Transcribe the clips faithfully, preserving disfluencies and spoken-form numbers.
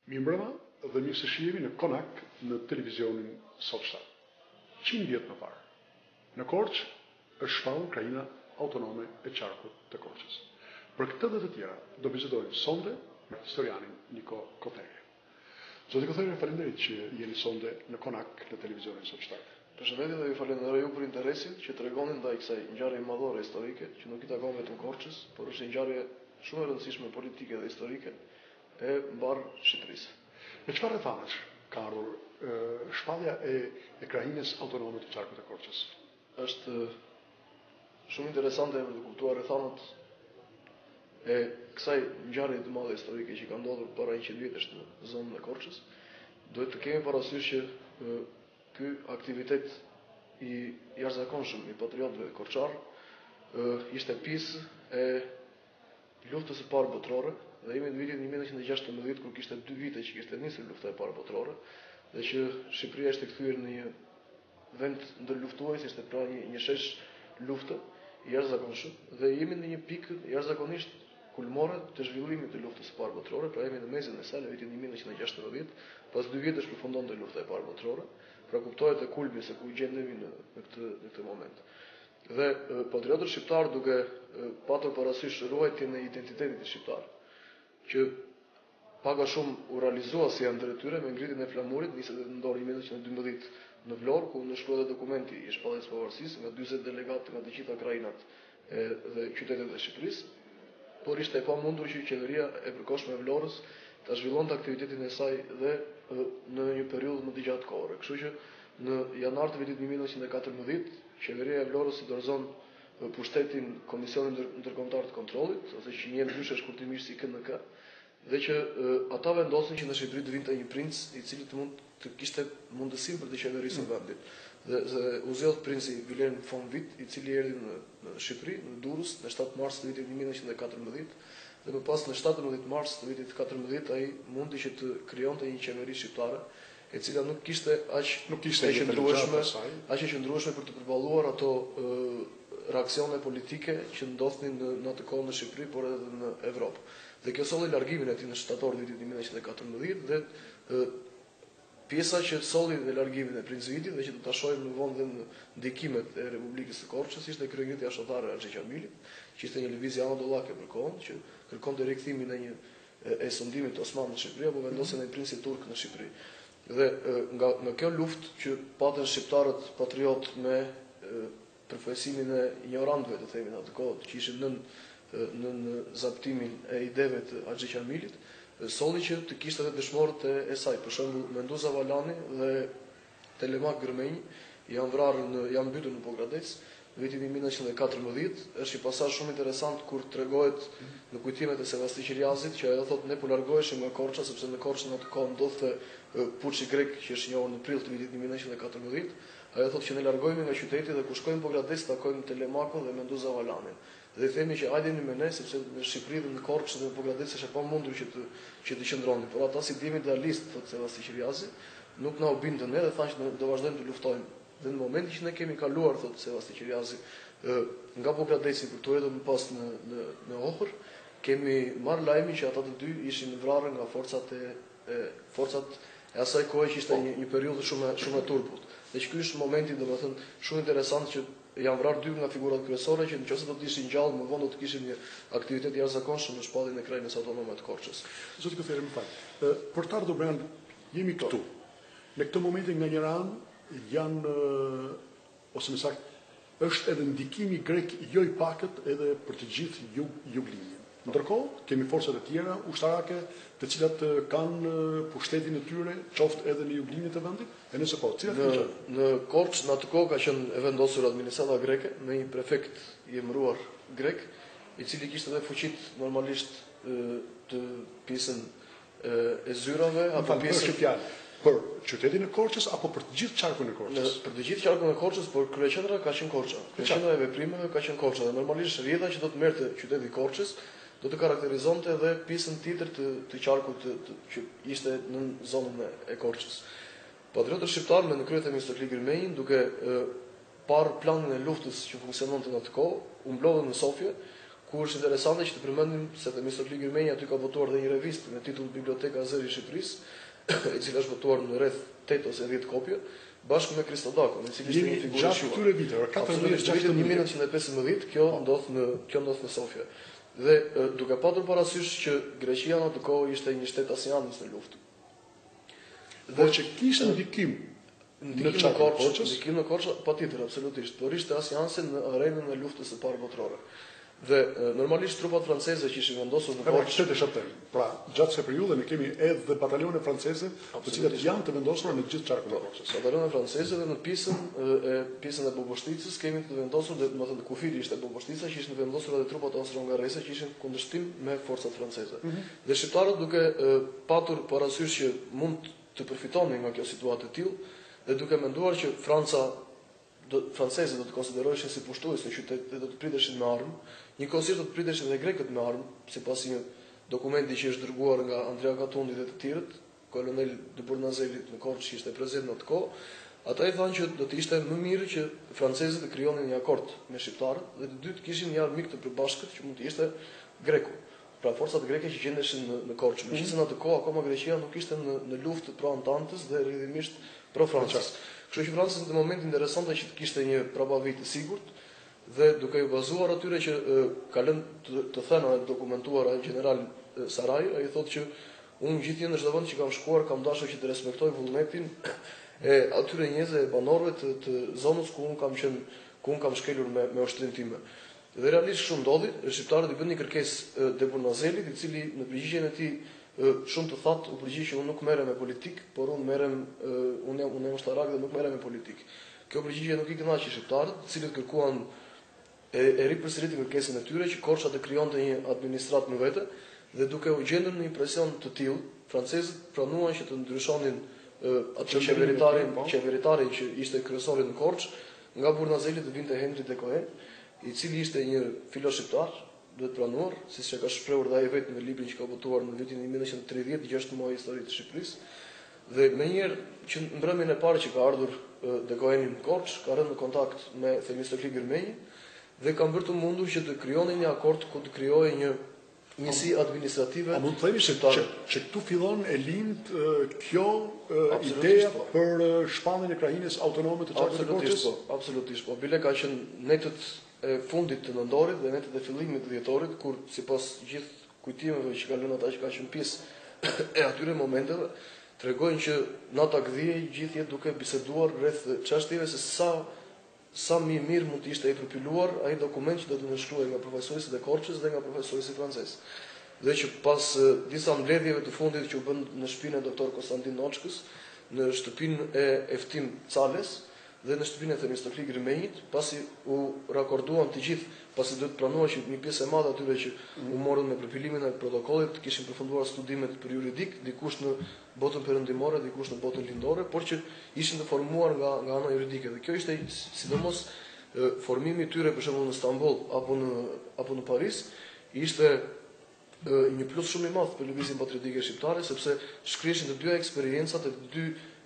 Mirë mbrëma dhe mirë se shihemi në Konak në televizionin Sotshtar. qind vjet më parë, në Korçë është shpallur krajina autonome e qarkut të Korçës. Për këtë dhe të tjera do bisedojmë sonde me historianin Niko Kothere. Zoti Kothere, faleminderit që jeni sonde në Konak në televizionin Sotshtar. Përshëndetje dhe ju falenderoj ju për interesin që tregoni ndaj kësaj ngjarje madhore historike që nuk i takon vetëm Korçës, por është një ngjarje shumë e rëndësishme politike dhe historike e mbar Shqipërisë. Në çfarë rrethanash ka ardhur e, shpallja e, e krajinës autonome të qarkut të Korçës? Është shumë interesante për të kuptuar rrethanat e kësaj ngjarje të madhe historike që ka ndodhur para njëqind vjetësh në zonën e Korçës. Duhet të kemi parasysh që e, ky aktivitet i jashtëzakonshëm i patriotëve korçar ishte pjesë e luftës së parë botërore dhe jemi në vitin një mijë nëntëqind e gjashtëmbëdhjetë kur kishte dy vite që kishte nisur lufta e parë botërore dhe që Shqipëria ishte kthyer në një vend ndërluftues, ishte pra një, një shesh lufte i jashtëzakonshëm dhe jemi në një pikë jashtëzakonisht kulmore të zhvillimit të luftës së parë botërore, pra jemi në mesin e saj në vitin një mijë nëntëqind e gjashtëmbëdhjetë, pas dy vjetësh përfundonte lufta e parë botërore, pra kuptohet e kulmi se ku gjendemi në, në këtë në këtë moment. Dhe e, patriotët shqiptar duke e, patur parasysh ruajtjen e identitetit të shqiptar, që pak a shumë u realizua si janë drejtyre me ngritjen e flamurit, nisë në dorë një mijë nëntëqind e dymbëdhjetë në Vlorë, ku nënshkruhet dokumenti i shpalljes së pavarësisë nga dyzet delegatë nga të gjitha krajinat e, dhe qytetet e Shqipërisë, por ishte e pamundur që qeveria e përkohshme e Vlorës ta zhvillonte aktivitetin e saj dhe e, në një periudhë më të gjatë kohore. Kështu që në janar të vitit një mijë nëntëqind e katërmbëdhjetë, qeveria e Vlorës i dorëzon pushtetin Komisionit Ndërkombëtar të Kontrollit, ose që njihet ndryshe shkurtimisht si K N K, dhe që e, ata vendosin që në Shqipëri të vinte një princ i cili të mund të kishte mundësinë për të qeverisur mm. vendin. Dhe, dhe u zgjodh princi Wilhelm von Witt, i cili erdhi në, në Shqipëri, në Durrës, në shtatë mars të vitit një mijë nëntëqind e katërmbëdhjetë, dhe më pas në shtatëmbëdhjetë mars të vitit katërmbëdhjetë ai mundi që të krijonte një qeveri shqiptare, e cila nuk kishte aq nuk kishte e qëndrueshme, aq e qëndrueshme për të përballuar ato e, reaksione politike që ndodhnin në, në atë kohë në Shqipëri, por edhe në Evropë. Dhe kjo solli largimin e tij në shtator të vitit një mijë nëntëqind e katërmbëdhjetë dhe e, pjesa që solli dhe largimin e Princ Vitit dhe që do ta shohim më vonë dhe në ndikimet e Republikës së Korçës ishte kryengritja shoqatare e Axhi Qamilit, që ishte një lëvizje anadollake për kohën, që kërkonte rikthimin e një e, e sundimit të Osmanëve në Shqipëri apo vendosjen e princit turk në Shqipëri. Dhe e, nga nga kjo luftë që patën shqiptarët patriot me e, përfaqësimin e ignorantëve, të themi në atë kohë, që ishin nën në zaptimin e ideve të Axhi Qamilit, solli që të kishte edhe dëshmorët e, e saj, për shembull Menduza Valani dhe Telemak Gërmenj janë vrarë në janë mbytur në Pogradec në vitin një mijë nëntëqind e katërmbëdhjetë. Është një pasazh shumë interesant kur tregohet në kujtimet e Sevasti Qiriazit që ajo thotë ne po largoheshim nga Korça sepse në Korçë në atë kohë ndodhte puçi grek që është njohur në prill të vitit një mijë nëntëqind e katërmbëdhjetë. Ajo thotë që ne largohemi nga qyteti dhe kur shkojmë në Pogradec takojmë Telemakun dhe Menduza Valanin. Dhe themi që hajdeni me ne sepse në Shqipëri dhe në Korçë dhe në Pogradec është e pamundur që të që të qëndroni. Por ata si dimi idealist, thotë Sevasti Qiriazi, nuk na u bindën ne dhe thanë që do vazhdojmë të luftojmë. Dhe në momentin që ne kemi kaluar, thotë Sevasti Qiriazi, nga Pogradeci për të erdhur më pas në në në Ohër, kemi marrë lajmin që ata të dy ishin vrarë nga forcat e, e forcat e asaj kohe që ishte një, një periudhë shumë shumë e turbut. Dhe që ky është momenti, domethënë, shumë interesant që janë vrarë dy nga figurat kryesore që nëse do të ishin gjallë, më vonë do të kishin një aktivitet i jashtëzakonshëm në shpalljen e krajinës autonome të Korçës. Zoti Kothere, më fal. Për të ardhur brenda, jemi këtu. Në këtë moment nga njëra anë janë ose më saktë është edhe ndikimi grek jo i pakët edhe për të gjithë jug juglinjen. Ndërkohë, kemi forcat e tjera ushtarake, të cilat kanë pushtetin e tyre, qoftë edhe në juglinjen e vendit, e nëse po, cilat në në Korçë në atë kohë ka qenë e vendosur administrata greke me një prefekt i emëruar grek, i cili kishte edhe fuqit normalisht e, të pjesën e, e zyrave apo pjesën fjalë për qytetin e Korçës apo për të gjithë qarkun e Korçës? Në, për të gjithë qarkun e Korçës, por kryeqendra ka qenë Korça. Kryeqendra e veprimeve ka qenë Korça dhe normalisht rrjedha që do të merrte qyteti i Korçës do të karakterizonte edhe pjesën tjetër të, të qarkut të, të, që ishte në zonën e, e Korçës. Patriotët shqiptar me në kryet e Mistokli Gërmenjin, duke e, parë planin e luftës që funksiononte në atë kohë, u mblodhën në Sofje, ku është interesante që të përmendim se Themistokli Gërmenja aty ka votuar dhe një revistë me titull Biblioteka e Zërit i Shqipërisë, e cila është votuar në rreth tetë ose dhjetë kopje, bashkë me Kristodakon, i cili ishte një figurë e këtyre viteve, katërmbëdhjetë vitin një mijë nëntëqind e pesëmbëdhjetë, kjo ndodh në kjo ndodh në Sofia. Dhe duke patur parasysh që Greqia në atë kohë ishte një shtet asianës në luftë. Dhe që kishte ndikim Ndikim në Korçë, ndikim në Korçë, patjetër, absolutisht, por ishte asianse në arenën e luftës së parë botërore. Dhe normalisht trupat franceze që ishin vendosur në Korçë, pra gjatë kësaj periudhe ne kemi edhe batalione franceze, të cilat janë të vendosura në gjithë qarkun e Korçës. Batalione franceze dhe në pjesën e pjesën e Boboshticës kemi të vendosur, dhe domethënë kufiri ishte Boboshtica, që ishin vendosur edhe trupat austro-hungareze që ishin kundërshtim me forcat franceze. Mm -hmm. Dhe shqiptarët duke e, patur parasysh që mund të përfitonin nga kjo situatë e tillë, dhe duke menduar që Franca do francezët do të konsideroheshin si pushtues në qytet dhe do të priteshin me armë, njëkohësisht do të priteshin edhe grekët me armë, sipas një dokumenti që është dërguar nga Andrea Gatundi dhe të tjerët, kolonel de Bournazelit në Korçë ishte prezant në atë kohë. Ata i thanë që do të ishte më mirë që francezët të krijonin një akord me shqiptarët dhe të dytë kishin një armik të përbashkët që mund të ishte greku. Pra forcat greke që gjendeshin në, në Korçë. Megjithëse në atë kohë akoma Greqia nuk ishte në, në luftë pro Antantës dhe rrjedhimisht pro Francës. Kështu që Franca në moment interesante që të kishte një probavi të sigurt dhe duke u bazuar atyre që e, ka lënë të, të thënë dhe dokumentuar general Saraj, ai thotë që unë gjithnjë në çdo vend që kam shkuar kam dashur që të respektoj vullnetin e atyre njerëzve e banorëve të, të zonës ku unë kam qenë, ku unë kam shkelur me me ushtrinë time. Dhe realisht kështu ndodhi, shqiptarët i bënë një kërkesë de Bournazelit, i cili në përgjigjen e tij shumë të thatë u përgjigj që unë nuk merrem me politikë, por unë merrem unë jam unë jam ushtarak dhe nuk merrem me politikë. Kjo përgjigje nuk i kënaqi shqiptarët, të cilët kërkuan e, e ripërsëritin kërkesën e tyre që Korça të krijonte një administratë në vete, dhe duke u gjendur në një presion të tillë, francezët pranuan që të ndryshonin atë qeveritarin, qeveritarin që ishte kryesori në Korçë, nga Bournazeli të vinte Henri de Cohen, i cili ishte një filo shqiptar, duhet pranuar, siç e ka shprehur dhe ai vetë në librin që ka votuar në vitin një mijë nëntëqind e tridhjetë, gjashtë muaj histori të Shqipërisë. Dhe menjëherë që në mbrëmjen e parë që ka ardhur de Coheni në Korçë, ka rënë në kontakt me Themistokli Gërmenjin dhe kanë bërë të mundur që të krijonin një akord ku të krijohej një njësi administrative. A mund të themi që, që, që këtu fillon e lind kjo ideja për shpalljen e krahinës autonome të qarkut të Korçës? Po, absolutisht po. Bile ka qenë netët e fundit të nëndorit dhe netët e fillimit të dhjetorit, kur sipas gjithë kujtimeve që kanë lënë ata që kanë qenë pjesë e atyre momenteve, tregojnë që nata gdhije gjithë jetë duke biseduar rreth çështjeve se sa sa më mirë mund të ishte i përpiluar ai dokument që do të nënshkruhej nga profesorët e Korçës dhe nga profesorët francezë. Dhe që pas disa mbledhjeve të fundit që u bën në shtëpinë e doktor Konstantin Noçkës, në shtëpinë e Eftim Cales dhe në shtëpinë e Themistokli Gërmenjit, pasi u rakorduan të gjithë, pasi duhet pranuar që një pjesë e madhe atyre që u morën me përpilimin e protokollit të kishin përfunduar studimet për juridik, dikush në botën perëndimore, dikush në botën lindore, por që ishin të formuar nga nga ana juridike. Dhe kjo ishte sidomos formimi i tyre për shembull në Stamboll apo në apo në Paris, ishte një plus shumë i madh për lëvizjen patriotike shqiptare, sepse shkrihen të dy eksperiencat e të dy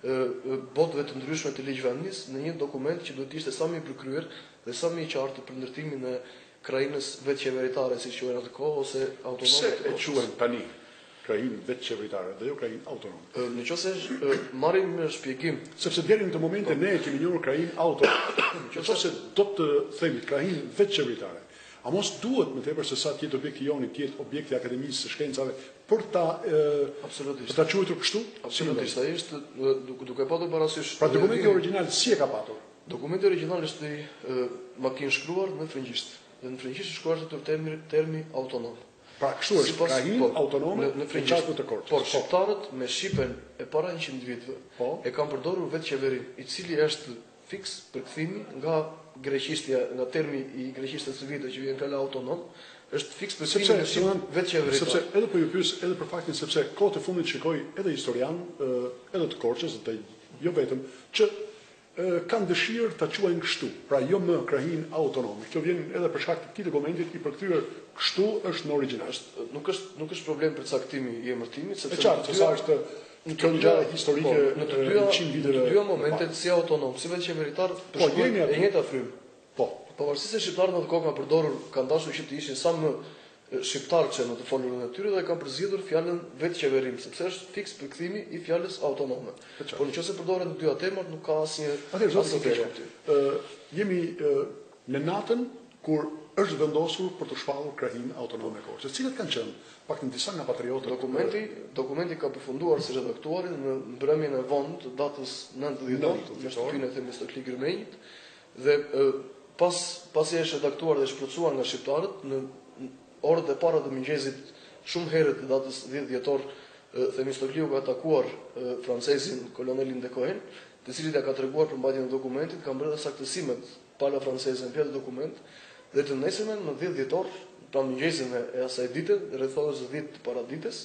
botëve të ndryshme të ligjvënies në një dokument që duhet të ishte sa më i përkryer dhe sa më i qartë për ndërtimin e krahinës vetë qeveritare, siç quhen atë kohë, ose autonome. Pse e quhen tani krahinë vetë qeveritare dhe jo krahinë autonome? Në qoftë se marrim në shpjegim, sepse deri në këtë moment ne kemi njohur krahinë autonome. Nëse se do të themi krahinë vetë qeveritare, a mos duhet më tepër se sa të jetë objekti joni, të jetë objekti akademisë së shkencave për ta absolutisht për ta quajtur kështu? Absolutisht, ai është duke patur parasysh. Pra dokumenti origjinal si e ka patur? Dokumenti origjinal është i makin shkruar në frëngjisht. Dhe në frëngjisht është shkruar të termi termi autonom. Pra kështu është krahinë autonome në frëngjisht të Korçës. Por shqiptarët me shipen e para njëqind vitëve e kanë përdorur vetë qeverin, i cili është fiks përkthimi nga greqishtja, nga termi i greqishtës së vitit që vjen fjala autonom, është fiks përkthimi në shqip vetë qeverin. Sepse edhe po ju pyes edhe për faktin sepse kohët e fundit shikoj edhe historian edhe të Korçës, dhe jo vetëm, që kanë dëshirë ta quajnë kështu, pra jo më krahinë autonome. Kjo vjen edhe për shkak të këtij dokumenti i përkthyer kështu është në origjinal. Nuk është nuk është problem përcaktimi i emërtimit, sepse është qartë se sa është në kjo ngjarje historike në të dyja momente si autonom, si vetë qeveritar, po jemi e njëjta frym. Po, pavarësisht se shqiptarët në atë kohë kanë përdorur, kanë dashur që të ishin sa më shqiptar që në të folurën e tyre dhe kanë përzgjedhur fjalën vetë qeverim, sepse është fiks përkthimi i fjalës autonome. Por nëse përdoren të dyja temat nuk ka asnjë asnjë. Ë jemi në natën kur është vendosur për të shpallur krahinë autonome e Korçës. Cilat kanë qenë pak në disa nga patriotët? Dokumenti, dokumenti ka përfunduar si redaktuari në mbrëmjen e vonë të datës nëntëdhjetë dhjetor me shtëpinë e Themistokli Gërmenjit dhe pas pasi është redaktuar dhe shpërthuar nga shqiptarët në orët e para të mëngjesit shumë herët të datës dhjetë dhjetor Themistokliu ka atakuar francezin kolonelin de Cohen, të cilit ja ka treguar përmbajtjen e dokumentit, ka mbledhur saktësimet pala franceze në pjatë dokument dhe të nesërmen në dhjetë dhjetor, pra mëngjesin e asaj dite, rreth orës dhjetë para ditës,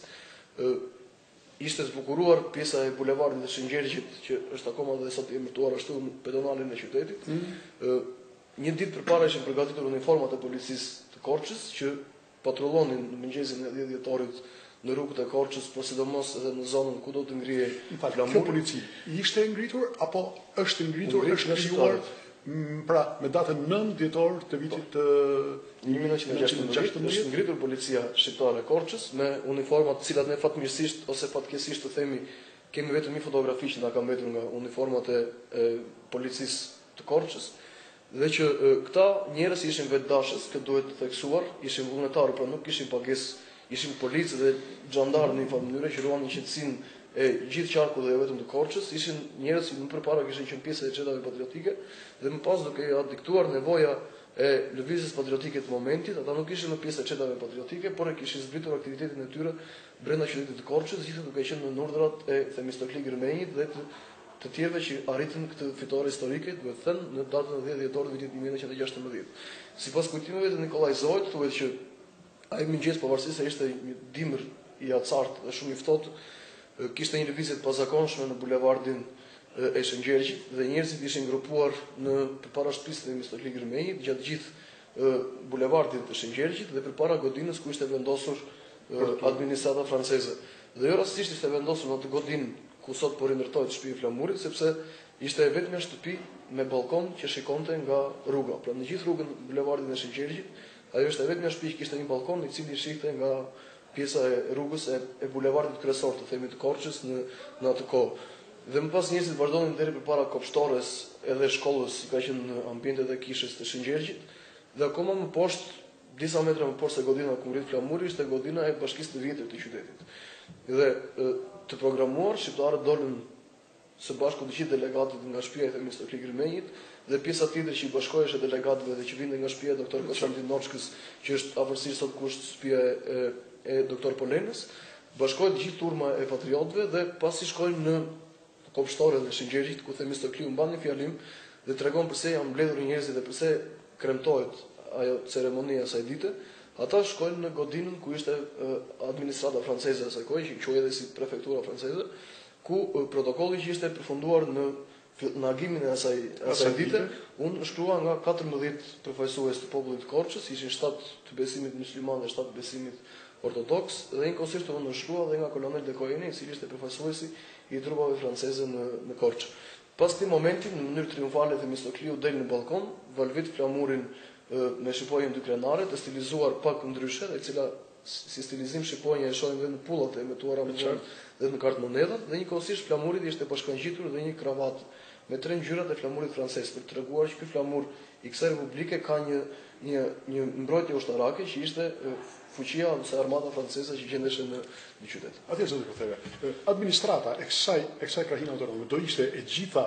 ishte zbukuruar pjesa e bulevardit të Shëngjergjit, që është akoma dhe sot i emërtuar ashtu në pedonalin e qytetit. Mm. Një ditë përpara ishin përgatitur uniformat e policisë të Korçës që patrullonin në mëngjesin e dhjetë dhjetorit në rrugët e Korçës, por sidomos edhe në zonën ku do të ngrihej flamuri. Kjo polici ishte ngritur apo është ngritur, është krijuar pra me datën nëntë dhjetor të vitit të një mijë nëntëqind e gjashtëmbëdhjetë është ngritur policia shqiptare e Korçës me uniformat të cilat ne fatmirësisht ose fatkeqësisht të themi kemi vetëm një fotografi që na ka mbetur nga uniformat e, e policisë të Korçës dhe që e, këta njerëz ishin vetdashës, që duhet të theksuar, ishin vullnetarë, pra nuk kishin pagesë, ishin policë dhe xhandarë në një farë mënyrë që ruanin qetësinë e gjithë qarkut dhe jo vetëm të Korçës, ishin njerëz që më përpara kishin qenë pjesë e xhetave patriotike dhe më pas duke ia diktuar nevoja e lëvizjes patriotike të momentit, ata nuk ishin në pjesë e xhetave patriotike, por e kishin zbritur aktivitetin e tyre brenda qytetit të Korçës, gjithë duke qenë në urdhrat e Themistokli Gërmenjit dhe të, të tjerëve që arritën këtë fitore historike, duhet thënë në datën e dhjetë dhjetor të vitit një mijë nëntëqind e gjashtëmbëdhjetë. Sipas kujtimeve të Nikolaj Zoit, thuhet që ai mëngjes pavarësisht se ishte një dimër i acartë dhe shumë i ftohtë, kishte një lëvizje të pazakonshme në bulevardin e Shëngjergjit dhe njerëzit ishin grupuar në përpara shtëpisë të Themistokli Gërmenjit gjatë gjithë bulevardit të Shëngjergjit dhe përpara godinës ku ishte vendosur administrata franceze. Dhe jo rastësisht ishte vendosur në atë godinë ku sot po rindërtohet shtëpia e Flamurit, sepse ishte vetëm një shtëpi me balkon që shikonte nga rruga. Pra në gjithë rrugën bulevardin e Shëngjergjit, ajo ishte vetëm një shtëpi që kishte një balkon i cili shihte nga pjesa e rrugës e, e bulevardit kryesor të themi të Korçës në në atë kohë. Dhe më pas njerëzit vazhdonin deri përpara kopshtores edhe shkollës, si ka qenë në ambientet e kishës të Shëngjergjit, dhe akoma më poshtë, disa metra më poshtë se godina ku ngrit Flamuri, ishte godina e bashkisë të vjetër të qytetit. Dhe e, të programuar, shqiptarët dolën së bashku të gjithë delegatët nga shtëpia e Themistokli Gërmenjit dhe pjesa tjetër që i bashkohej delegatëve dhe që vinte nga shtëpia e doktor Konstantin Noçkës, që është afërsisht sot kusht shtëpia e, e doktor Polenës, bashkohet gjithë turma e patriotëve dhe pasi shkojnë në kopshtoren e Shëngjergjit ku Themistokliu mban një fjalim dhe tregon pse janë mbledhur njerëzit dhe pse kremtohet ajo ceremonia asaj dite, ata shkojnë në godinën ku ishte administrata franceze asaj kohe, që quhej edhe si prefektura franceze, ku protokolli që ishte përfunduar në në agimin e asaj asaj dite, unë shkrua nga katërmbëdhjetë përfaqësues të popullit të Korçës, ishin shtatë të besimit musliman dhe shtatë të besimit ortodoks, dhe njëkohësisht unë shkrua dhe nga kolonel de Cohen, i cili ishte përfaqësuesi i trupave franceze në në Korçë. Pas këtij momenti, në mënyrë triumfale Themistokliu del në balkon, valvit flamurin me shipojën dy krenare, të stilizuar pak ndryshe, e cila si stilizim shipojja e shohim dhe në pullat e emetuara më vonë dhe në kartë monedat, dhe njëkohësisht flamurit ishte bashkangjitur dhe një kravatë me tre ngjyrat e flamurit francez, për të treguar që ky flamur i kësaj republike ka një një një mbrojtje ushtarake që ishte fuqia ose armata franceze që gjendeshe në në qytet. Atëherë zotë Kotheve, administrata e kësaj e kësaj krahinë autonome do ishte e gjitha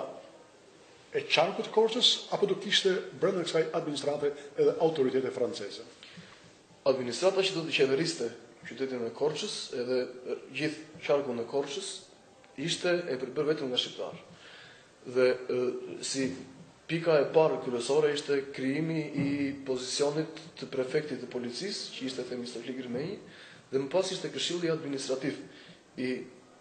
e qarkut të Korçës apo do kishte brenda kësaj administrate edhe autoritete franceze? Administrata që do të qeveriste qytetin e Korçës edhe gjithë qarkun e Korçës ishte e përbërë vetëm nga shqiptarë. Dhe e, si pika e parë kryesore ishte krijimi i pozicionit të prefektit të policisë, që ishte Themistokli Gërmenji, dhe më pas ishte këshilli administrativ i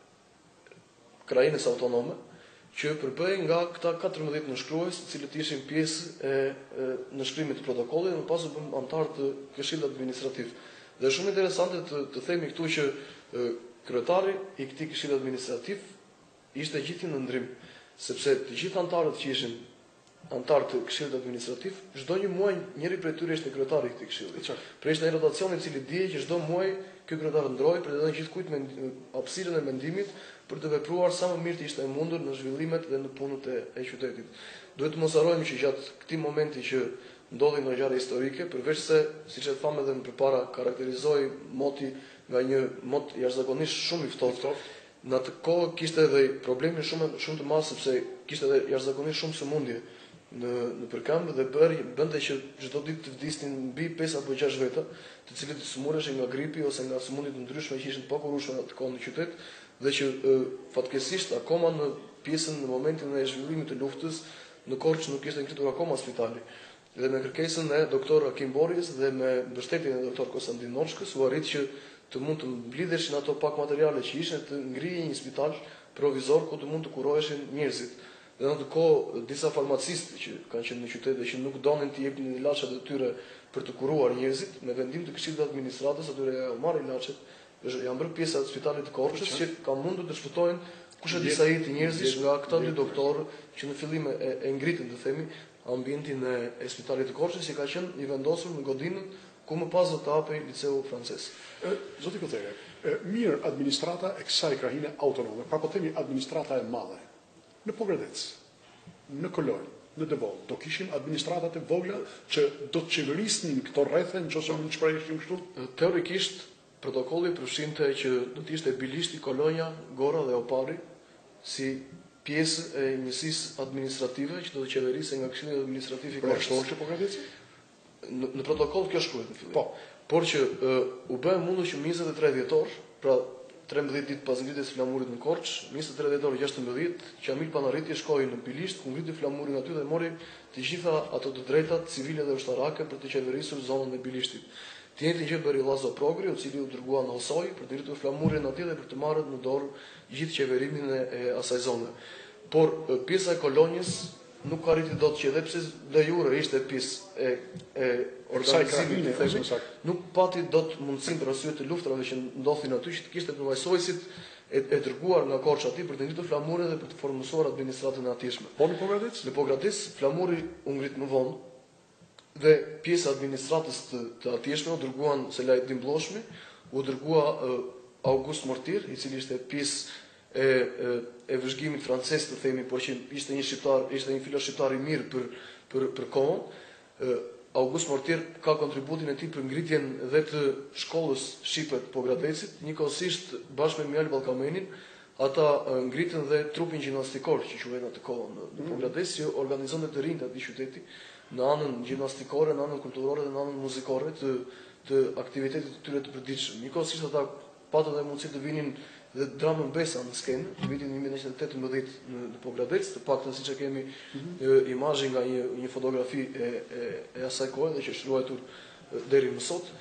krajinës autonome, që përbëhej nga këta katërmbëdhjetë nënshkrues, të cilët ishin pjesë e, e nënshkrimit të protokollit dhe më pas u bën antar të këshillit administrativ. Dhe shumë interesante të, të themi këtu që e, kryetari i këtij këshilli administrativ ishte gjithë në ndrim, sepse të gjithë antarët që ishin antar të këshillit administrativ, çdo një muaj njëri prej tyre ishte kryetari i këtij këshilli. Pra ishte një rotacion i cili dije që çdo muaj ky kryetar ndroi për të dhënë gjithkujt me hapësirën e mendimit për të vepruar sa më mirë të ishte e mundur në zhvillimet dhe në punët e, e qytetit. Duhet të mos harrojmë që gjatë këtij momenti që ndodhi një ngjarje historike, përveç se, siç e thamë edhe më përpara, karakterizoi moti nga një mot jashtëzakonisht shumë i ftohtë. Në atë kohë kishte edhe problemin shumë shumë të madh sepse kishte edhe jashtëzakonisht shumë sëmundje në në përkëmbë dhe bëri bënte që çdo ditë të vdisnin mbi pesë apo gjashtë veta, të cilët sëmurëshin nga gripi ose nga sëmundje të ndryshme që ishin të pakurueshme atë kohë në qytet dhe që e, fatkeqësisht akoma në pjesën në momentin e zhvillimit të luftës në Korçë nuk ishte ngritur akoma spitali. Dhe me kërkesën e doktor Akim Borjes dhe me mbështetjen e doktor Konstantin Noshkës u arrit që të mund të mblidheshin ato pak materiale që ishin të ngrihej një spital provizor ku të mund të kuroheshin njerëzit. Dhe në atë kohë disa farmacistë që kanë qenë në qytet dhe që nuk donin të jepnin ilaçet e tyre për të kuruar njerëzit, me vendim të këshillit të administratës atyre ja u marrin ilaçet, janë bërë pjesë e spitalit të Korçës që kanë mundur të shfutojnë kush e disa jetë njerëzish nga këta dy doktorë që në fillim e, e ngritën të themi ambientin e, e spitalit të Korçës që ka qenë i vendosur në godinën ku më pas do të hapej liceu francez. Zoti Kotere, mirë administrata e kësaj krahine autonome, pra po themi administrata e madhe. Në Pogradec, në Kolonjë, në Devon, do kishim administratat e vogla që do të qeverisnin këto rrethe nëse mund të shpreheshim kështu? Teorikisht protokolli përfshinte që do të ishte Bilishti, Kolonja, Gora dhe Opari si pjesë e njësisë administrative që do të qeverisej nga Këshilli Administrativ i Korçës. Pogradeci? Në, në protokoll kjo shkruhet në fillim. Po, por që uh, u bë mundur që njëzet e tre dhjetor, pra trembëdhjetë ditë pas ngritjes së flamurit në Korçë, njëzet e tre dhjetor gjashtëmbëdhjetë, Qamil Panarriti shkoi në Bilisht ku ngriti flamurin aty dhe mori të gjitha ato të drejtat civile dhe ushtarake për të qeverisur zonën e Bilishtit. Të njëjtën gjë bëri Llazo Progri, i cili u dërgua në Osoj për të ngritur flamurin aty dhe për të marrë në dorë gjithë qeverimin e, e asaj zone. Por pjesa e Kolonjës nuk arriti dot që edhe pse de jure ishte pjesë e, e organizimit të themi, nuk pati dot mundësinë për arsye të luftrave që ndodhin aty që të kishte përvojësuesit e, e dërguar nga Korçë aty për të ngritur flamurin dhe për të formësuar administratën e atijshme. Po në Pogradec? Në Pogradec flamuri u ngrit më vonë dhe pjesa e administratës të, të atijshme u dërguan Selaj Dimbllosmi, u dërgua uh, August Mortir, i cili ishte pjesë e, e, e vëzhgimit francez të themi, por që ishte një shqiptar, ishte një filo shqiptar i mirë për për për kohën. August Mortir ka kontributin e tij për ngritjen dhe të shkollës shqipe të Pogradecit, njëkohësisht bashkë me Mjal Ballkamenin, ata ngritën dhe trupin gjimnastikor që quhet atë kohë në, në Pogradec, që organizonte të rinjt aty qyteti në anën gjimnastikore, në anën kulturore dhe në anën muzikore të të aktivitetit të tyre të përditshëm. Njëkohësisht ata patën dhe mundësi të vinin dhe dramën Besa në skenë, në vitin një mijë nëntëqind e tetëmbëdhjetë në, në Pogradec, të paktën siç e kemi mm-hmm. imazhe nga një një fotografi e e, e asaj kohe dhe që është ruajtur deri më sot.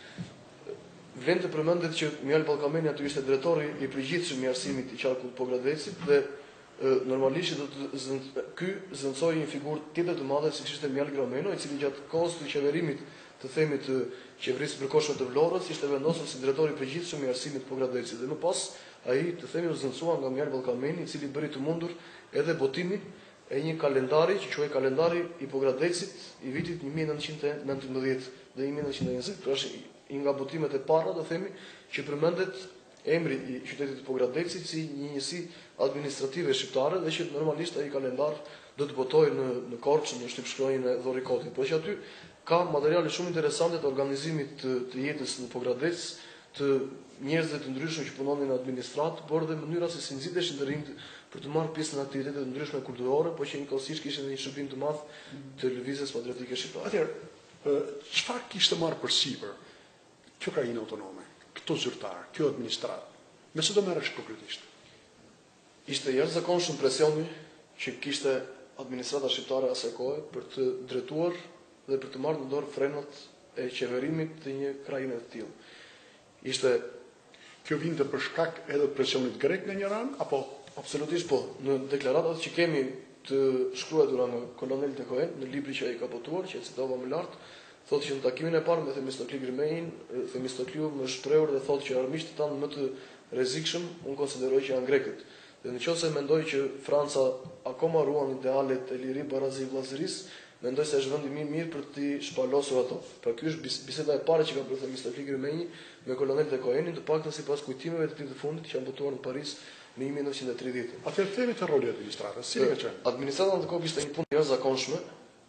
Vlen të përmendet që Mjal Ballkameni aty ishte drejtori i përgjithshëm i arsimit i qarkut Pogradecit dhe e, normalisht do të zënd, ky zëndsoi një figurë tjetër të madhe siç ishte Mjal Grameno, i cili gjatë kohës të qeverimit të themi të qeverisë përkohshme të Vlorës ishte vendosur si drejtori i përgjithshëm i arsimit të Pogradecit dhe më pas ai të themi u zëndsua nga Mjal Ballkameni, i cili bëri të mundur edhe botimin e një kalendari që quhej kalendari i Pogradecit i vitit një mijë nëntëqind e nëntëmbëdhjetë dhe një mijë nëntëqind e njëzet. Pra është një nga botimet e para, do themi, që përmendet emri i qytetit të Pogradecit si një njësi administrative shqiptare dhe që normalisht ai kalendar do të botojë në në Korçë, në shtypshkronjën e Dhorikotit. Por që aty ka materiale shumë interesante të organizimit të, të jetës në Pogradec, të njerëzve të ndryshëm që punonin në administratë, por dhe mënyra se si nxiteshin të rinjt për të marrë pjesë në aktivitete të ndryshme kulturore, por që njëkohësisht kishin një shërbim të madh të lëvizjes patriotike shqiptare. Atëherë, çfarë kishte marrë përsipër kjo krajinë autonome, këto zyrtar, kjo administratë? Me çdo merresh konkretisht? Ishte jashtëzakonshëm presioni që kishte administrata shqiptare asaj kohe për të drejtuar dhe për të marrë në dorë frenat e qeverimit të një krajine të tillë. Ishte kjo vinte për shkak edhe të presionit grek nga një ran apo absolutisht po. Në deklaratat që kemi të shkruara nga kolonel Tekohen në librin që ai ka botuar, që e citova më lart, thotë që në takimin e parë me Themistokli Grimein, Themistokliu më shprehur dhe thotë që armiqtë tanë më të rrezikshëm unë konsideroj që janë grekët. Dhe në qoftë se mendoj që Franca akoma ruan idealet e liri, barazi, vllazërisë, mendoj se është vendi më i mirë për të shpalosur ato. Pra ky është biseda e parë që ka bërë Themistokli Grimeni me kolonelët e Cohenin, të paktën sipas kujtimeve të tij të fundit që janë botuar në Paris në mille novecento e tridhjetë. Atëherë themi të roli i administratës. Si ka qenë? Administrata në të kohë ishte një punë jashtëzakonshme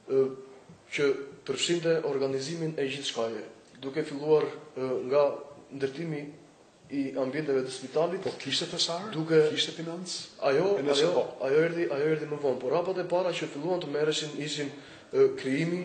që përfshinte organizimin e gjithë shkaje, duke filluar nga ndërtimi i ambienteve të spitalit. Po kishte tesar, duke kishte financë. Ajo, ajo, po. ajo erdhi, ajo erdhi më vonë, por rapat e para që filluan të merreshin ishin e, krijimi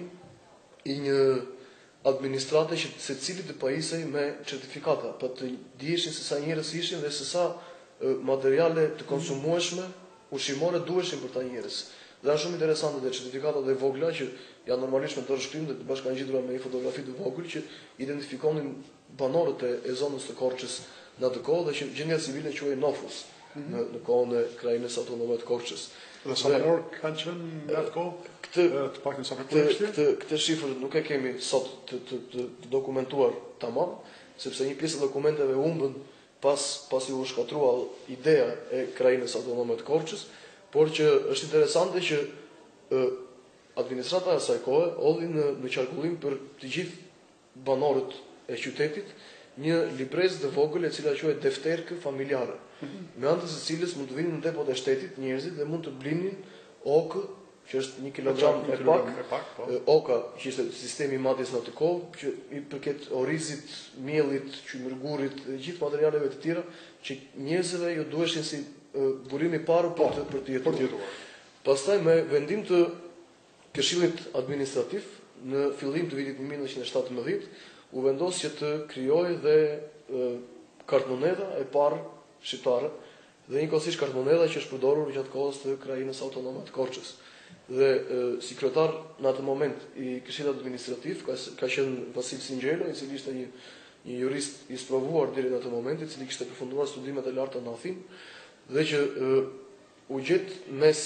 i një administrate që secili të pajisej me certifikata, për të dijeshin se sa njerëz ishin dhe se sa e, materiale të konsumueshme ushqimore duheshin për ta njerëz. Dhe janë shumë interesante dhe certifikatat e vogla që janë normalisht me dorë shkrim dhe të bashkangjitura me një fotografi të vogël që identifikonin banorët e, e zonës të Korçës në atë kohë dhe që gjendja civile quhej Nofus mm -hmm. në, në kohën e krajinës autonome të Korçës. Dhe sa banor kanë qenë në atë kohë? Këtë të paktën sa këtë këtë këtë shifër nuk e kemi sot të, të, të, të dokumentuar tamam, sepse një pjesë e dokumenteve humbën pas pasi u shkatrua ideja e krajinës autonome të Korçës, por që është interesante që e, administrata e asaj kohe hodhi në, në qarkullim për të gjithë banorët e qytetit një librezë të vogël e cila quhet defterkë familjare, mm-hmm. me anë të së cilës mund të vinin në depot e shtetit njerëzit dhe mund të blinin okë, që është një kilogram e pak, e pak po. oka, që ishte sistemi i madjes në atë kohë, që i përket orizit, miellit, qymërgurit, gjithë materialeve të tjera, që njerëzve ju duheshin si uh, burimi i parë për të për të jetuar. Pastaj me vendim të Këshillit Administrativ në fillim të vitit mille nëntëqind e shtatëmbëdhjetë u vendos që të krijojë dhe e, kartmoneda e parë shqiptare dhe njëkohësisht kartmoneda që është përdorur gjatë kohës të krajinës autonome të Korçës. Dhe e, si kryetar në atë moment i Këshillit Administrativ ka, ka qenë Vasil Singjelo, i cili ishte një një jurist i sprovuar deri në atë moment, i cili kishte përfunduar studimet e larta në Athinë dhe që e, u gjet mes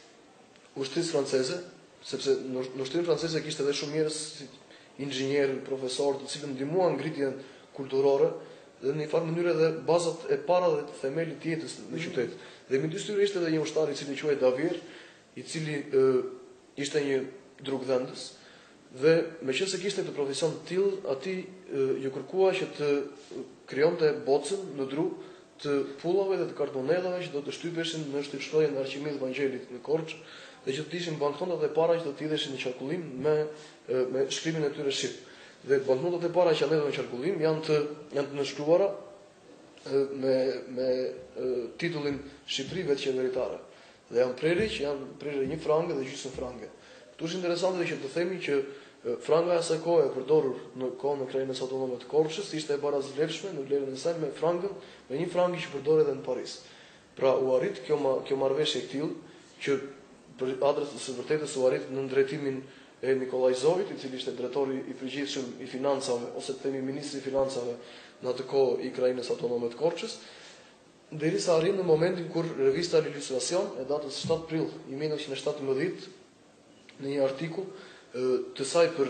ushtrisë franceze, sepse në ushtrinë franceze kishte edhe shumë njerëz si inxhinierë, profesorë, të cilët ndihmuan ngritjen kulturore dhe në një farë mënyrë edhe bazat e para dhe të themelit të jetës në qytet. Dhe midis tyre ishte edhe një ushtar i cili quhej Davier, i cili e, ishte një drugdhënës dhe meqense kishte të profesion të tillë, atij ju kërkua që të krijonte bocën në dru të pullave dhe të kartonellave që do të shtypeshin në shtypshtojen e Arqimit Vanxhelit në Korçë dhe që të ishin banknotat e para që do të hidheshin në qarkullim me me shkrimin e tyre shqip. Dhe banknotat e para që janë në qarkullim janë të janë të nënshkruara me me titullin Shqipëri vetë qeveritare. Dhe janë prerje që janë prerje një frangë dhe gjysmë frangë. Ktu është interesante që të themi që franga e asaj kohe e përdorur në kohën e krajinës autonome të Korçës ishte e barazvlefshme në vlerën e saj me frangën, me një frangë që përdoret edhe në Paris. Pra u arrit kjo ma, kjo marrëveshje e tillë që për adresën së vërtetës u arrit në drejtimin e Nikolaj Zovit, i cili ishte drejtori i përgjithshëm i financave ose të themi ministri i financave në atë kohë i krajinës autonome të Korçës, derisa arrin në momentin kur revista L'Illustration e datës shtatë prill mille nëntëqind e shtatëmbëdhjetë në një artikull të saj për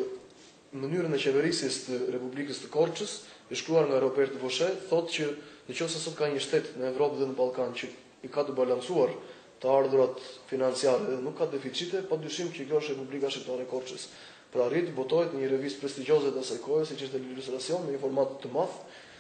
mënyrën e qeverisjes të Republikës të Korçës, e shkruar nga Robert Vauchet, thotë që nëse sot ka një shtet në Evropë dhe në Ballkan që i ka të balancuar të ardhurat financiare dhe nuk ka deficite, padyshim që kjo është Republika Shqiptare e Korçës. Pra arrit botohet në një revistë prestigjioze të asaj kohe, siç ishte L'Illustration, në një format të madh,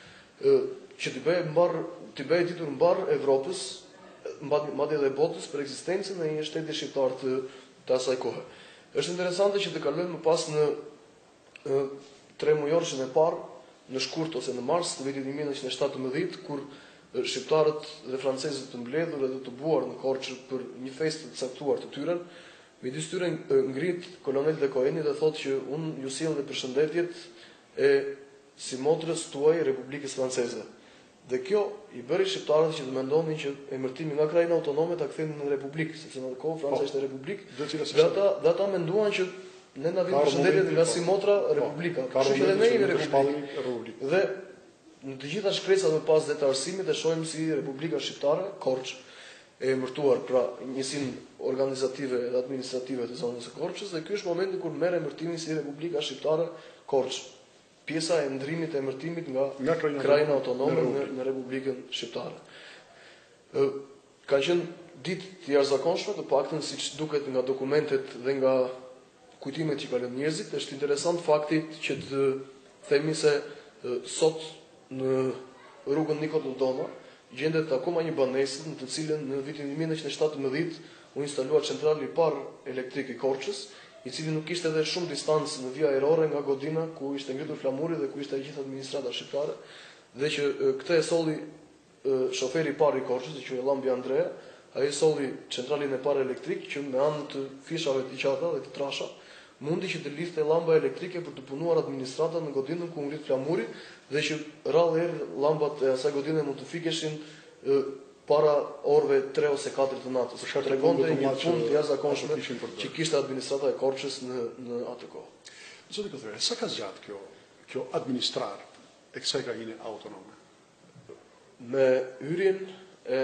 që të bëjë mbar, të bëjë ditur mbar Evropës, madje edhe botës për ekzistencën e një shteti shqiptar të, të asaj kohe. Është interesante që të kalojmë më pas në e, tre mujorshën e parë, në shkurt ose në mars të vitit mille nëntëqind e shtatëmbëdhjetë, kur shqiptarët dhe francezët të mbledhur dhe të buar në Korçë për një festë të caktuar të tyre, midis tyre ngrit kolonel de Coheni dhe thotë që unë ju sjell dhe përshëndetjet e si motrës tuaj Republikës Franceze. Dhe kjo i bëri shqiptarët që të mendonin që emërtimi nga krajina autonome ta kthejnë në republikë, sepse në atë kohë Franca ishte republikë. Dhe ata dhe ata menduan që ne na vjen përshëndetjet nga si motra Republika. Kështu që ne jemi republikë. Dhe në të gjitha shkresat më pas dhe të arsimit e shohim si Republika Shqiptare, Korçë, e emërtuar pra njësinë organizative dhe administrative të zonës së Korçës, dhe ky është momenti kur merr emërtimin si Republika Shqiptare Korçë. Pjesa e ndrimit e emërtimit nga, nga krajina autonome në, në Republikën Shqiptare. Kanë qenë ditë të jashtëzakonshme, të paktën siç duket nga dokumentet dhe nga kujtimet që kanë njerëzit. Është interesant fakti që të themi se e, sot në rrugën Nikot Dodona gjendet akoma një banesë në të cilën në vitin një mijë nëntëqind e shtatëmbëdhjetë u instalua centrali i parë elektrik i Korçës, i cili nuk kishte edhe shumë distancë në vija ajrore nga godina ku ishte ngritur flamuri dhe ku ishte gjithë administrata shqiptare, dhe që e, këtë e solli e, shoferi i parë i Korçës, i quhej Llambi Andrea, ai solli centralin e parë elektrik që me anë të fishave të gjata dhe të trasha mundi që të lidhte llamba elektrike për të punuar administrata në godinën ku ngrit flamuri dhe që rrallë herë llambat e asaj godine mund të fikeshin e, para orëve tre ose katër të natës. Që tregonte një punë të jashtëzakonshme që kishte administrata e Korçës në në atë kohë. Zoti Kothëre, sa ka zgjatë kjo kjo administrar e kësaj krajine autonome? Me hyrjen e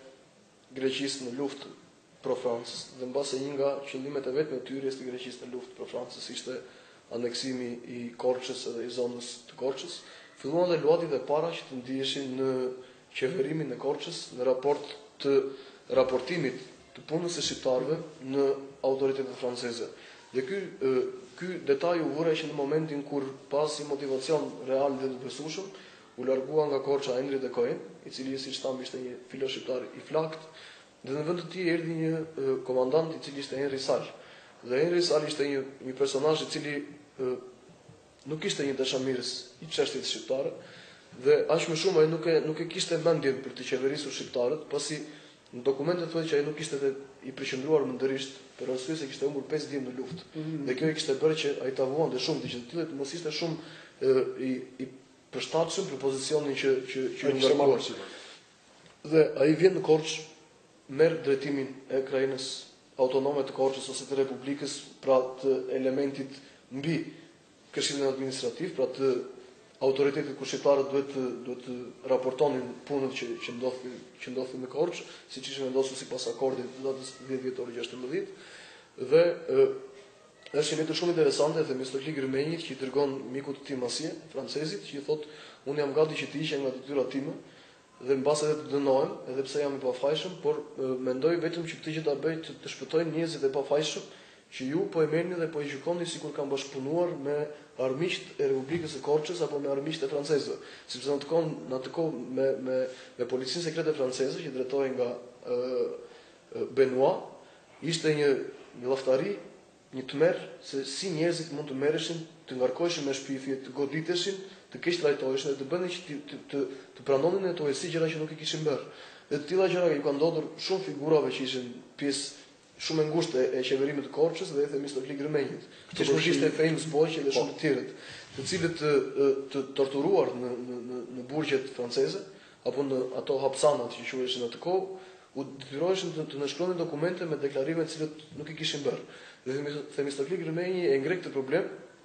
Greqisë në luftë pro Francës dhe mbase një nga qëllimet e vetme të hyrjes të Greqisë në luftë pro Francës ishte aneksimi i Korçës dhe i zonës të Korçës, filluan dhe luatit e para që të ndiheshin në qeverimin e Korçës në raport të raportimit të punës së shqiptarëve në autoritetet franceze. Dhe ky ky detaj u vure që në momentin kur pasi motivacion real dhe të besueshëm u largua nga Korça Henri de Cohen, i cili siç thamë ishte një filo shqiptar i flakt, dhe në vend të tij erdhi një e, komandant i cili ishte Henri Sal. Dhe Henri Sal ishte një një personazh i cili e, nuk ishte një dashamirës i çështjes shqiptare dhe aq më shumë ai nuk e nuk e kishte mendjen për të qeverisur shqiptarët, pasi në dokumentet thotë që ai nuk ishte i përqendruar mendërisht për arsye se kishte humbur pesë ditë në luftë. Mm -hmm. Dhe kjo i kishte bërë që ai ta vuante shumë që të tillët mos ishte shumë e, i, i përshtatshëm për pozicionin që që që i ngarkuar. Dhe ai vjen në Korçë, merr drejtimin e krajinës autonome të Korçës ose të Republikës, pra të elementit mbi këshillin administrativ, pra të autoritetit ku shqiptarët duhet të duhet të raportonin punën që që ndodhi që ndodhi në Korçë, siç ishte vendosur sipas akordit të datës dhjetë dhjetor gjashtëmbëdhjetë. Dhe e, është një letër shumë interesante e Themistokli Gërmenjit që i dërgon mikut të tij Masje, francezit, që i thotë: "Unë jam gati që të hiqem nga detyrat time dhe mbas edhe të dënohem, edhe pse jam i pafajshëm, por e, mendoj vetëm që këtë gjë ta bëj të, të shpëtojnë njerëzit e pafajshëm që ju po e merrni dhe po i gjykoni sikur kanë bashkëpunuar me armiqt e Republikës së Korçës apo me armiqt e francezëve, sepse në atë kohë, në atë kohë me me me policinë sekrete franceze që drejtohej nga e, e, Benoit, ishte një një llaftari, një tmerr se si njerëzit mund të merreshin, të ngarkoheshin me shpifje, të goditeshin, të keq trajtoheshin dhe të bënin që të të, të, të pranonin ato si gjëra që nuk i kishin bërë. Dhe të tilla gjëra i kanë ndodhur shumë figurave që ishin pjesë shumë e ngushtë e qeverimit të Korçës dhe e Themistokli Gërmenjit. Siç mund ishte Famous Boyqi dhe shumë të tjerët, të cilët të, të torturuar në në në, në burgjet franceze apo në ato hapsanat që quheshin atë kohë, u detyroheshin të, të nënshkronin dokumente me deklarime të cilët nuk i kishin bërë. Dhe Themistokli Gërmenji e ngre këtë problem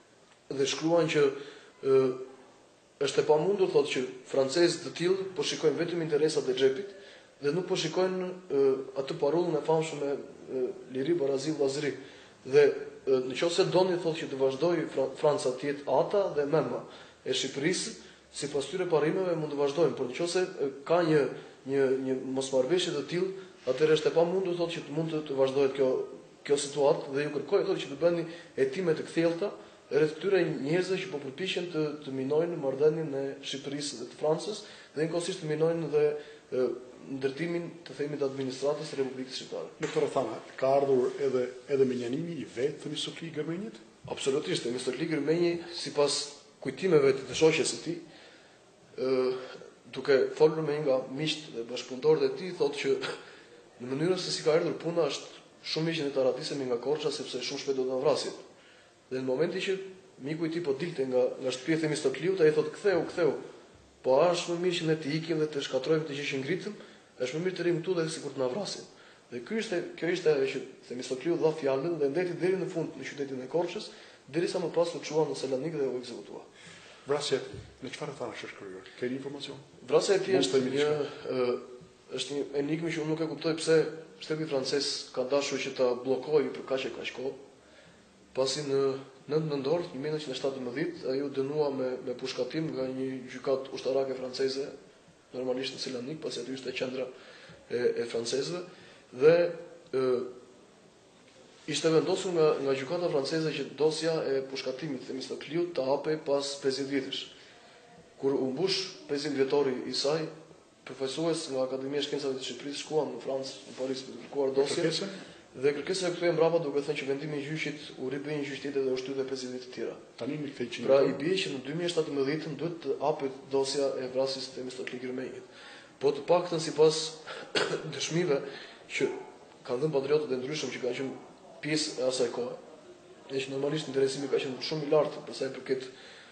dhe shkruan që ë është e pamundur, thotë, që francezët të tillë po shikojnë vetëm interesat e xhepit dhe nuk po shikojnë atë parullën e famshme liri barazi vllazëri. Dhe në qoftë se doni, thotë, që të vazhdojë Franca të jetë ata dhe mema e Shqipërisë, sipas tyre parimeve mund të vazhdojnë, por në qoftë se ka një një një mosmarrëveshje të tillë, atëherë është e pamundur, thotë, që të mund të, të vazhdohet kjo kjo situatë dhe ju kërkoj, thotë, që të bëni hetime të kthjellta rreth këtyre njerëzve që po përpiqen të të minojnë marrëdhënien e Shqipërisë dhe të Francës dhe njëkohësisht të minojnë dhe e, ndërtimin të themi të administratës së Republikës Shqiptare. Në këtë rrethana ka ardhur edhe edhe menjanimi i vetë Themistokli Gërmenjit? Absolutisht, Themistokli Gërmenji sipas kujtimeve të të shoqes së tij, ë duke folur me një nga miqtë dhe bashkëpunëtorët e tij, thotë që në mënyrën se si ka ardhur puna është shumë mirë që ne ta ratisemi nga Korça sepse shumë shpejt do të na vrasin. Dhe në momentin që miku i tij po dilte nga nga shtëpia e Themistokliut, ai thotë: "Ktheu, ktheu. Po është më mirë që ne të ikim dhe të shkatrojmë të që ngritëm, është më mirë të rrim këtu dhe sikur të na vrasin." Dhe ky ishte, kjo ishte ajo që Themistokliu dha fjalën dhe ndeti deri në fund në qytetin e Korçës, derisa më pas u çuan në Selanik dhe u ekzekutua. Vrasja në çfarë thash është shkruar? Keni informacion? Vrasja e tij është një ë është një enigmë që unë nuk e kuptoj pse shteti francez ka dashur që ta bllokojë për kaq e kaq kohë. Pasi në nëntë nëntor një mijë nëntëqind e shtatëmbëdhjetë ai u dënua me me pushkatim nga një gjykatë ushtarake franceze, normalisht në Selanik, pasi aty ishte qendra e, e francezëve dhe e, ishte vendosur nga, nga gjykata franceze që dosja e pushkatimit të Themistokliut të hapej pas pesëdhjetë vjetësh. Kur u mbush pesëdhjetë vjetori i saj, përfaqësues nga Akademia e Shkencave të Shqipërisë shkuan në Francë, në Paris për të kërkuar dosjen. Dhe kërkesa e kthye mbrapa duke thënë që vendimi i gjyqit u ribë një gjyq tjetër dhe u shtyte pesëdhjetë vjet të tjera. Tani më kthej që pra i bie që në dy mijë e shtatëmbëdhjetë duhet të hapet dosja e vrasjes së Themistokli Gërmenjit. Po të paktën sipas dëshmive që kanë dhënë patriotët e ndryshëm që kanë qenë pjesë e asaj kohe. Dhe që normalisht interesimi ka qenë shumë i lartë për sa i përket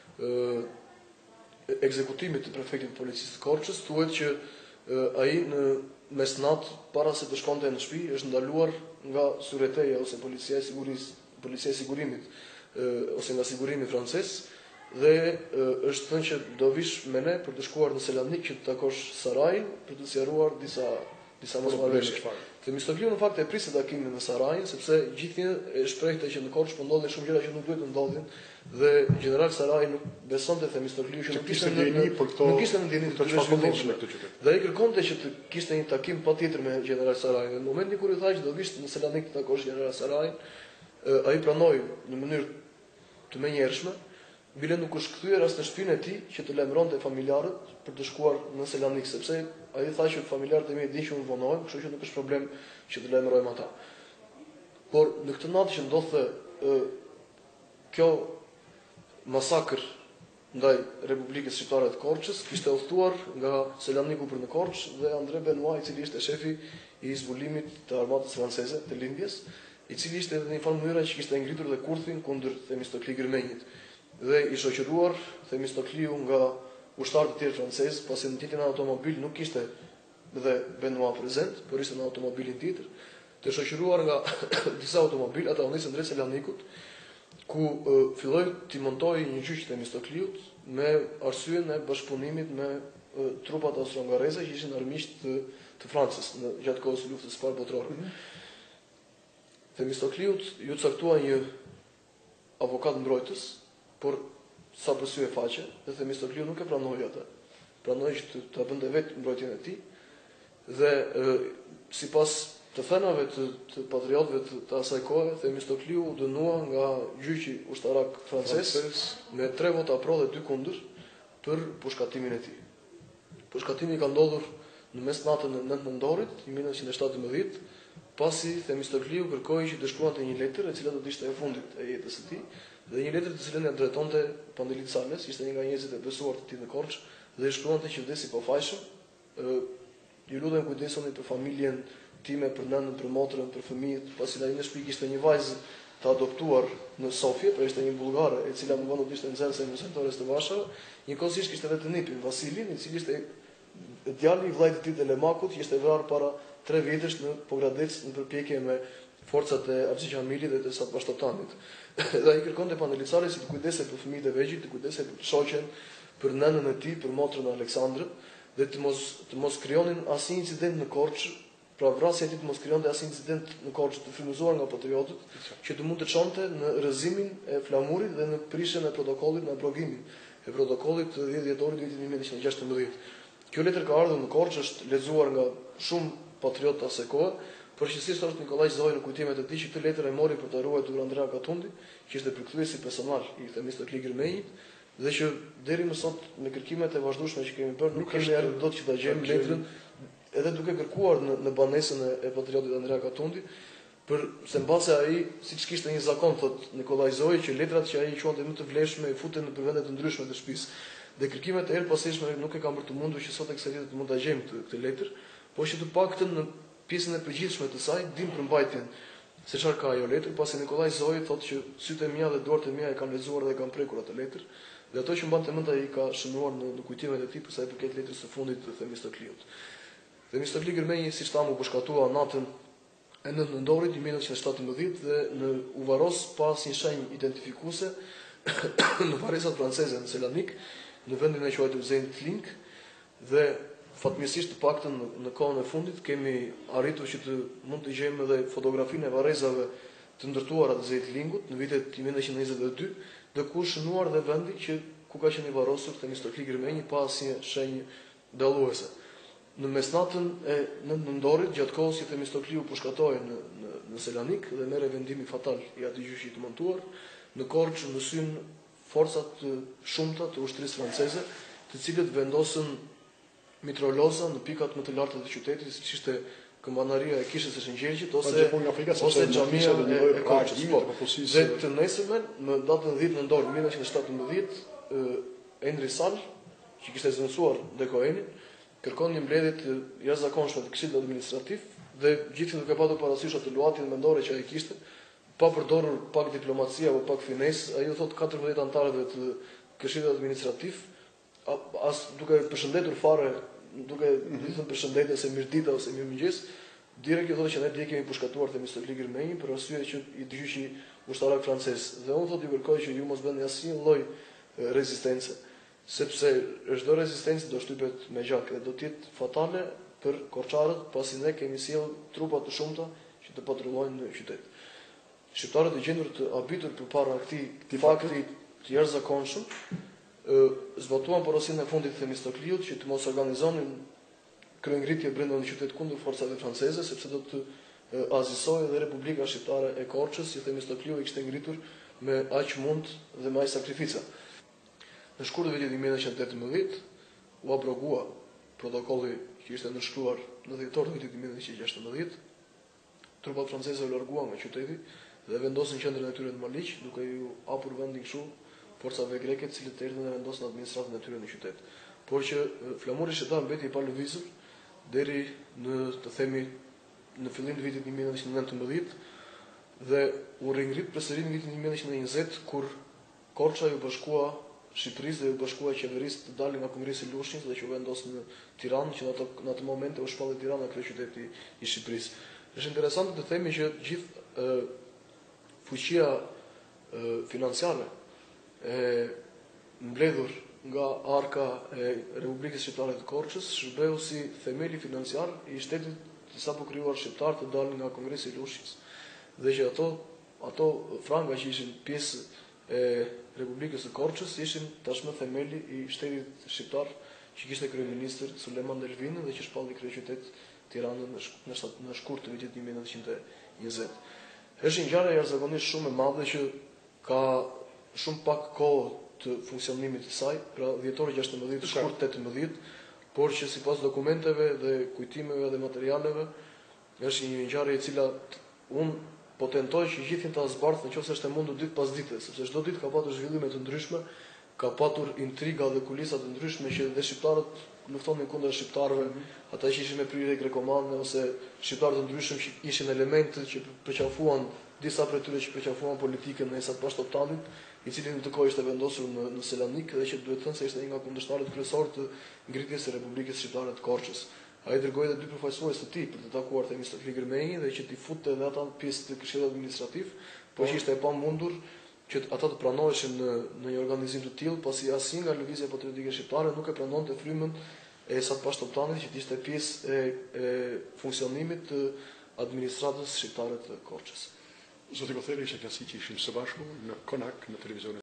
ë ekzekutimit të prefektit të policisë të Korçës, thuhet që ai në mesnat para se të shkonte në shtëpi është ndaluar nga Sureteja ose policia e sigurisë, policia e sigurimit e, ose nga sigurimi francez dhe e, është thënë që do vish me ne për të shkuar në Selanik që të takosh Sarajin për të sqaruar disa disa mosmarrëveshje. Themistokliu në fakt e priste takimin në Sarajin sepse gjithnjë e shprehte që në Korçë po ndodhin shumë gjëra që nuk duhet të ndodhin dhe general Saraji nuk besonte Themistokliu që nuk kishte ndjenjë për këto, nuk kishte ndjenjë të zhvillimshme këtë qytet. Dhe ai kërkonte që të kishte një takim patjetër me general Sarajin. Në momentin kur i tha që do vish në Selanik të takosh general Sarajin, ai pranoi në mënyrë të menjëhershme, bile nuk është kthyer as në shtëpinë e tij që të lajmëronte familjarët për të shkuar në Selanik, sepse ai tha që familjarët e mi dinë që unë vonohem, kështu që nuk është problem që të lajmërojmë ata. Por në këtë natë që ndodhte kjo masakër ndaj Republikës Shqiptare të Korçës, kishte udhëtuar nga Selaniku për në Korçë dhe Andre Benoit, i cili ishte shefi i zbulimit të armatës franceze të lindjes, i cili ishte në një farë mënyrë që kishte ngritur dhe kurthin kundër Themistokli Gërmenjit dhe i shoqëruar Themistokliu nga ushtarë të tjerë francezë, pasi në tjetrin automobil nuk ishte dhe Benoit prezent, por ishte në automobilin tjetër, të shoqëruar nga disa automobil, ata u nisën drejt Selanikut, ku uh, filloi të montoi një gjyq Themistokliut me arsyeën e bashkëpunimit me uh, trupat austro-hungareze që ishin armiqt të, të Francës në gjatë kohës së luftës së parë botërore. Mm -hmm. Themistokliut ju caktua një avokat mbrojtës, por sa për sy e faqe, dhe Themistokliu nuk e pranoi atë. Pranoi që të, të bënte vetë mbrojtjen e tij dhe uh, sipas të thënave të, të patriotëve të, të asaj kohe, Themistokliu u dënua nga gjyqi ushtarak francez me tre vota pro dhe dy kundër për pushkatimin e tij. Pushkatimi ka ndodhur në mesnatën e nëntë nëntorit të një mijë nëntëqind e shtatëmbëdhjetë, pasi Themistokliu kërkoi që të shkruante një letër e cila do të ishte e fundit e jetës së tij, dhe një letër të cilën e drejtonte Pandelit Sales, ishte një nga njerëzit e besuar të tij në Korçë, dhe i shkruante që vdesi pa fajshëm, ju lutem kujdesuni për familjen time, për nënën, për motrën, për fëmijët, pasi ai në shtëpi ishte një vajzë të adoptuar në Sofje, pra ishte një bullgare e cila më vonë do ishte nxënëse në mësimtores të Varshave, njëkohësisht kishte vetë nipin Vasilin, i cili ishte djali i vllajt të tij Telemakut, që ishte vrarë para tre vjetësh në Pogradec në përpjekje me forcat e Absi Xhamilit dhe të Sat Bashtotanit. Dhe ai kërkonte Pandelit Sales si të kujdesej për fëmijët e vegjël, të kujdesej për shoqen, për nënën e tij, për motrën Aleksandrën, dhe të mos të mos krijonin asnjë incident në Korçë. Pra vrasja e tij të mos krijonte asnjë incident në Korçë të frymëzuar nga patriotët, që të mund të çonte në rrëzimin e flamurit dhe në prishjen e protokollit, në abrogimin e protokollit të dhjetë dhjetorit vitit një mijë nëntëqind e gjashtëmbëdhjetë. Kjo letër ka ardhur në Korçë, është lexuar nga shumë patriotë asaj kohe, përgjithsisht është Nikolaj Zoj në kujtimet e tij që këtë letër e mori për të ruajtur Andrea Katundi, që ishte përkthyesi personal i Themistokli Gërmenjit, dhe që deri më sot në kërkimet e vazhdueshme që kemi bërë nuk kemi arritur dot që ta gjejmë letrën, edhe duke kërkuar në, në banesën e, e patriotit Andrea Katundi, për se mbase ai, siç kishte një zakon, thot Nikolaj Zoi, që letrat që ai quante më të vlefshme i futen në vende të ndryshme të shtëpisë. Dhe kërkimet e erëpasueshme nuk e kanë për të mundur që sot e kësaj dite të mund ta gjejmë këtë, këtë letër, por që të paktën në pjesën e përgjithshme të saj dim përmbajtjen se çfarë ka ajo letër, pasi Nikolaj Zoi thotë që sytë e mia dhe duart e mia e kanë lexuar dhe kanë prekur atë letër, dhe ato që mbante mend ai ka shënuar në, në kujtimet e tij për sa i përket letrës së fundit të Themistokliut. Themistokli Gërmenji, si thamë, u bashkatua natën e nëntë nëntorit një mijë nëntëqind e shtatëmbëdhjetë dhe në Uvaros pas një shenjë identifikuese në varrezat franceze në Selanik, në vendin e quajtur Zeitlink, dhe fatmirësisht të paktën në, në kohën e fundit kemi arritur që të mund të gjejmë edhe fotografinë e varrezave të ndërtuara të Zeitlinkut në vitet një mijë nëntëqind e njëzet e dy, dhe ku shënuar dhe vendi që ku ka qenë i varrosur Themistokli Gërmenji pa asnjë shenjë dalluese. në mesnatën e nëndorit, gjatë kohës që Themistokliu po shkatohej në, në, në Selanik dhe merre vendimi fatal i atij gjyqi të montuar, në Korçë në syn forcat të shumta të ushtrisë franceze, të cilët vendosën mitroloza në pikat më të larta të qytetit, siç ishte këmbanaria e kishës së Shëngjërgjit ose ose xhamia e Korçës. Po, dhe të nesërmen, në datën dhjetë nëntor mille nëntëqind e shtatëmbëdhjetë, Enri Sall, që kishte zënësuar Dekoenin, kërkon një mbledhje të jashtëzakonshme të Këshillit Administrativ dhe gjithë duke patur parasysh atë luatin mendore që ai kishte, pa përdorur pak diplomaci apo pak finesë, ai u thot katërmbëdhjetë anëtarëve të Këshillit Administrativ, as duke përshëndetur fare, duke i thënë përshëndetje ose mirëdita ose mirëmëngjes, direkt i thotë që ne dje kemi pushkatuar Themistokli Gërmenjin për arsye që i gjyqi ushtarak francez. Dhe unë thotë i kërkoj që ju mos bëni asnjë lloj rezistence, sepse çdo rezistencë do shtypet me gjak dhe do të jetë fatale për korçarët, pasi ne kemi sjell trupa të shumta që të patrullojnë në qytet. Shqiptarët e gjendur të habitur përpara këtij fakti të jashtëzakonshëm, zbatuan porosinë e fundit të Themistokliut që të mos organizonin kryengritje brenda në qytet kundër forcave franceze, sepse do të azisojë dhe Republika Shqiptare e Korçës, që Themistokliu i kishte ngritur me aq mund dhe me aq sakrifica. Në shkurt të vitit një mijë nëntëqind e tetëmbëdhjetë u abrogua protokolli që ishte nënshkruar në dhjetor të vitit një mijë nëntëqind e gjashtëmbëdhjetë. Trupat franceze u larguan nga qyteti dhe vendosën qendrën e tyre në Maliq, duke ju hapur vendin kështu forcave greke, të cilët erdhën dhe vendosën administratën e tyre në qytet. Por që flamuri shqiptar mbeti i palëvizur deri në, të themi, në fillim të vitit një mijë nëntëqind e nëntëmbëdhjetë dhe u ringrit përsëri në vitin një mijë nëntëqind e njëzet, kur Korça ju bashkua Shqipërisë dhe ju bashkua qeverisë të dalin nga Kongresi i Lushnjës dhe që u vendos në Tiranë, që në ato, në ato momente u shpalli Tirana kryeqyteti i Shqipërisë. Është interesante të themi që gjithë e, fuqia e, financiare e mbledhur nga arka e Republikës Shqiptare të Korçës shërbeu si themeli financiar i shtetit të sapo krijuar shqiptar të dalin nga Kongresi i Lushnjës. Dhe që ato ato franga që ishin pjesë e Republikës së Korçës ishin tashmë themeli i shtetit shqiptar që kishte kryeministër Sulejman Delvini dhe që shpalli kryeqytet Tiranën në, në, në shkurt të vitit një mijë nëntëqind e njëzet. Është një ngjarje jashtëzakonisht shumë e madhe që ka shumë pak kohë të funksionimit të saj, pra dhjetor gjashtëmbëdhjetë, shkurt tetëmbëdhjetë, por që sipas dokumenteve dhe kujtimeve dhe materialeve është një ngjarje e cila unë po tentoj që gjithin ta zbardh nëse është e mundur ditë pas dite, sepse çdo ditë ka patur zhvillime të ndryshme, ka patur intriga dhe kulisa të ndryshme që dhe shqiptarët luftonin kundër shqiptarëve, ata që ishin me prirje grekomane ose shqiptarë të ndryshëm që ishin elemente që përqafuan disa prej tyre që përqafuan politikën e Esat Bashkëtoptanit, i cili në të kohë ishte vendosur në, në Selanik dhe që duhet thënë se ishte një nga kundërshtarët kryesorë të ngritjes së Republikës Shqiptare të Korçës. Ai dërgoi edhe dy përfaqësues të tij për të takuar Themistokli Gërmenjin dhe që t'i futte edhe ata pjesë të Këshillit Administrativ, por që ishte e pamundur që ata të pranoheshin në, në një organizim të tillë, pasi asnjë nga lëvizja patriotike shqiptare nuk e pranonte frymën e Esat Bashkëtoptanit që ishte pjesë e, e funksionimit të administratës shqiptare të Korçës. Zoti Kotheli ishte klasi që ishim së bashku në Konak në televizionin